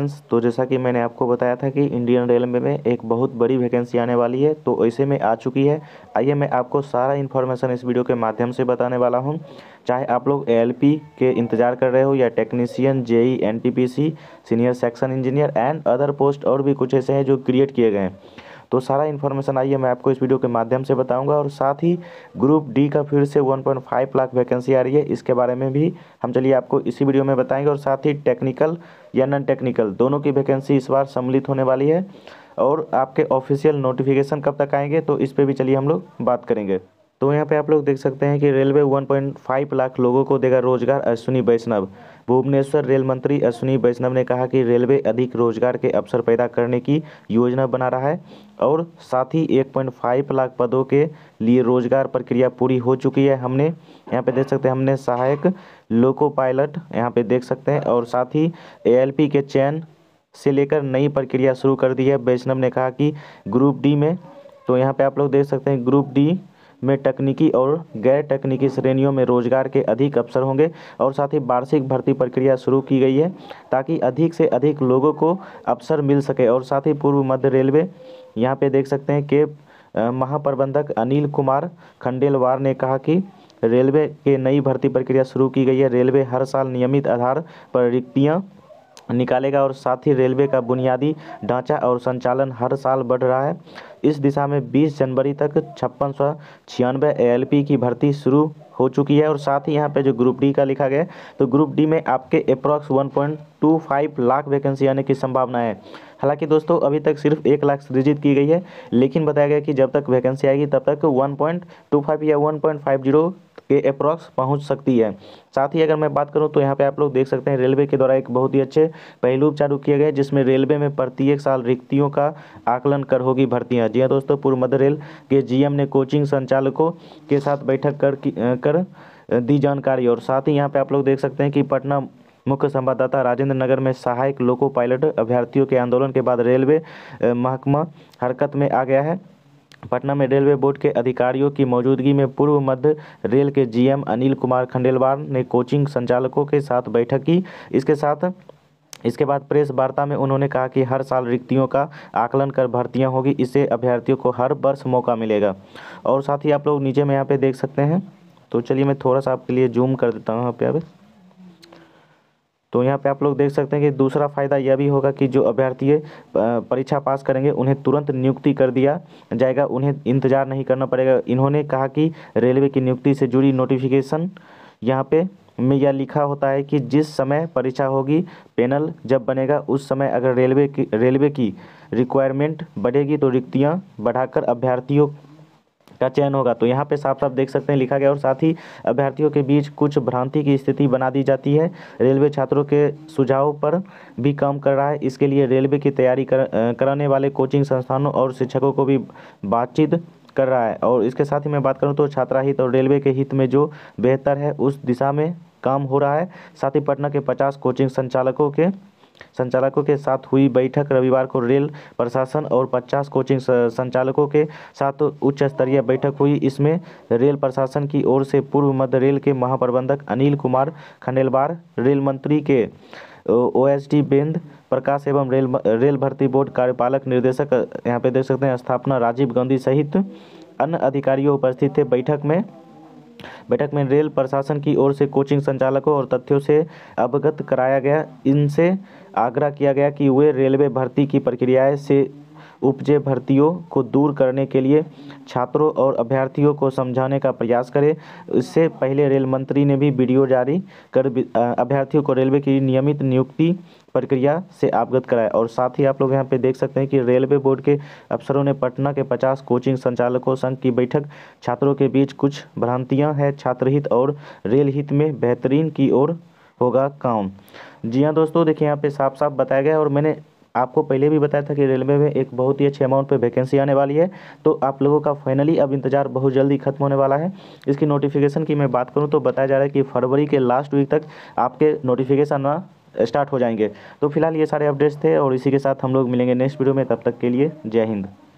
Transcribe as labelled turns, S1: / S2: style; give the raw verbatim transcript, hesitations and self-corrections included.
S1: तो जैसा कि मैंने आपको बताया था कि इंडियन रेलवे में एक बहुत बड़ी वैकेंसी आने वाली है, तो ऐसे में आ चुकी है। आइए मैं आपको सारा इन्फॉर्मेशन इस वीडियो के माध्यम से बताने वाला हूं। चाहे आप लोग एएलपी के इंतज़ार कर रहे हो या technician, JE, NTPC, senior section engineer and other post और भी कुछ ऐसे हैं जो क्रिएट किए गए हैं, तो सारा इन्फॉर्मेशन आइए मैं आपको इस वीडियो के माध्यम से बताऊंगा। और साथ ही ग्रुप डी का फिर से one point five lakh vacancy आ रही है, इसके बारे में भी हम चलिए आपको इसी वीडियो में बताएंगे। और साथ ही टेक्निकल या नॉन टेक्निकल दोनों की वैकेंसी इस बार सम्मिलित होने वाली है। और आपके ऑफिशियल नोटिफिकेशन कब तक आएंगे, तो इस पर भी चलिए हम लोग बात करेंगे। तो यहाँ पे आप लोग देख सकते हैं कि railway one point five lakh लोगों को देगा रोजगार। अश्विनी वैष्णव, भुवनेश्वर रेल मंत्री अश्विनी वैष्णव ने कहा कि रेलवे अधिक रोजगार के अवसर पैदा करने की योजना बना रहा है। और साथ ही एक पॉइंट फाइव लाख पदों के लिए रोजगार प्रक्रिया पूरी हो चुकी है। हमने यहाँ पे देख सकते हैं, हमने सहायक लोको पायलट यहाँ पे देख सकते हैं। और साथ ही एएलपी के चयन से लेकर नई प्रक्रिया शुरू कर दी है। वैष्णव ने कहा कि ग्रुप डी में, तो यहाँ पे आप लोग देख सकते हैं, ग्रुप डी में तकनीकी और गैर तकनीकी श्रेणियों में रोजगार के अधिक अवसर होंगे। और साथ ही वार्षिक भर्ती प्रक्रिया शुरू की गई है ताकि अधिक से अधिक लोगों को अवसर मिल सके। और साथ ही पूर्व मध्य रेलवे यहाँ पे देख सकते हैं कि महाप्रबंधक अनिल कुमार खंडेलवाल ने कहा कि रेलवे के नई भर्ती प्रक्रिया शुरू की गई है। रेलवे हर साल नियमित आधार पर रिक्तियाँ निकालेगा। और साथ ही रेलवे का बुनियादी ढांचा और संचालन हर साल बढ़ रहा है। इस दिशा में बीस जनवरी तक छप्पन सौ छियानवे एएलपी की भर्ती शुरू हो चुकी है। और साथ ही यहाँ पे जो ग्रुप डी का लिखा गया है, तो ग्रुप डी में आपके approx one point two five lakh vacancy आने की संभावना है। हालांकि दोस्तों अभी तक सिर्फ एक लाख सृजित की गई है, लेकिन बताया गया कि जब तक वैकेंसी आएगी तब तक वन पॉइंट टू फाइव या वन पॉइंट फाइव जीरो के अप्रॉक्स पहुंच सकती है। साथ ही अगर मैं बात करूं तो यहाँ पे आप लोग देख सकते हैं रेलवे के द्वारा एक बहुत ही अच्छे पहलू चालू किए गए, जिसमें रेलवे में प्रत्येक साल रिक्तियों का आकलन कर होगी भर्तियां। जी हाँ दोस्तों, पूर्व मध्य रेल के जीएम ने कोचिंग संचालकों के साथ बैठक कर कर दी जानकारी। और साथ ही यहाँ पे आप लोग देख सकते हैं कि पटना मुख्य संवाददाता राजेंद्र नगर में सहायक लोको पायलट अभ्यर्थियों के आंदोलन के बाद रेलवे महकमा हरकत में आ गया है। पटना में रेलवे बोर्ड के अधिकारियों की मौजूदगी में पूर्व मध्य रेल के जीएम अनिल कुमार खंडेलवाल ने कोचिंग संचालकों के साथ बैठक की। इसके साथ इसके बाद प्रेस वार्ता में उन्होंने कहा कि हर साल रिक्तियों का आकलन कर भर्तियां होगी, इससे अभ्यर्थियों को हर वर्ष मौका मिलेगा। और साथ ही आप लोग नीचे में यहाँ पे देख सकते हैं, तो चलिए मैं थोड़ा सा आपके लिए जूम कर देता हूँ यहाँ पे। अब तो यहाँ पे आप लोग देख सकते हैं कि दूसरा फ़ायदा यह भी होगा कि जो अभ्यर्थी परीक्षा पास करेंगे उन्हें तुरंत नियुक्ति कर दिया जाएगा, उन्हें इंतज़ार नहीं करना पड़ेगा। इन्होंने कहा कि रेलवे की नियुक्ति से जुड़ी नोटिफिकेशन यहाँ पे में यह लिखा होता है कि जिस समय परीक्षा होगी, पैनल जब बनेगा, उस समय अगर रेलवे की रेलवे की रिक्वायरमेंट बढ़ेगी तो रिक्तियाँ बढ़ाकर अभ्यर्थियों का चयन होगा। तो यहाँ पे साफ साफ देख सकते हैं लिखा गया। और साथ ही अभ्यर्थियों के बीच कुछ भ्रांति की स्थिति बना दी जाती है। रेलवे छात्रों के सुझाव पर भी काम कर रहा है। इसके लिए रेलवे की तैयारी कर, कराने वाले कोचिंग संस्थानों और शिक्षकों को भी बातचीत कर रहा है। और इसके साथ ही मैं बात करूँ तो छात्रा हित और रेलवे के हित में जो बेहतर है उस दिशा में काम हो रहा है। साथ ही पटना के पचास कोचिंग संचालकों के संचालकों के साथ हुई बैठक रविवार को रेल प्रशासन और पचास कोचिंग संचालकों के साथ उच्च स्तरीय बैठक हुई। इसमें रेल प्रशासन की ओर से पूर्व मध्य रेल के महाप्रबंधक अनिल कुमार खंडेलवाल, रेल मंत्री के ओएसडी बेंद प्रकाश एवं रेल रेल भर्ती बोर्ड कार्यपालक निदेशक यहाँ पे देख सकते हैं स्थापना राजीव गांधी सहित अन्य अधिकारियों उपस्थित थे। बैठक में बैठक में रेल प्रशासन की ओर से कोचिंग संचालकों और तथ्यों से अवगत कराया गया। इनसे आग्रह किया गया कि वे रेलवे भर्ती की प्रक्रियाएं से उपजे भर्तियों को दूर करने के लिए छात्रों और अभ्यर्थियों को समझाने का प्रयास करें। इससे पहले रेल मंत्री ने भी वीडियो जारी कर अभ्यर्थियों को रेलवे की नियमित नियुक्ति प्रक्रिया से अवगत कराया। और साथ ही आप लोग यहाँ पे देख सकते हैं कि रेलवे बोर्ड के अफसरों ने पटना के पचास कोचिंग संचालकों संघ की बैठक छात्रों के बीच कुछ भ्रांतियाँ हैं, छात्र हित और रेल हित में बेहतरीन की ओर होगा काम। जी हाँ दोस्तों, देखिए यहाँ पे साफ साफ बताया गया। और मैंने आपको पहले भी बताया था कि रेलवे में एक बहुत ही अच्छे अमाउंट पे वैकेंसी आने वाली है। तो आप लोगों का फाइनली अब इंतजार बहुत जल्दी खत्म होने वाला है। इसकी नोटिफिकेशन की मैं बात करूं तो बताया जा रहा है कि फरवरी के लास्ट वीक तक आपके नोटिफिकेशन ना स्टार्ट हो जाएंगे। तो फिलहाल ये सारे अपडेट्स थे और इसी के साथ हम लोग मिलेंगे नेक्स्ट वीडियो में। तब तक के लिए जय हिंद।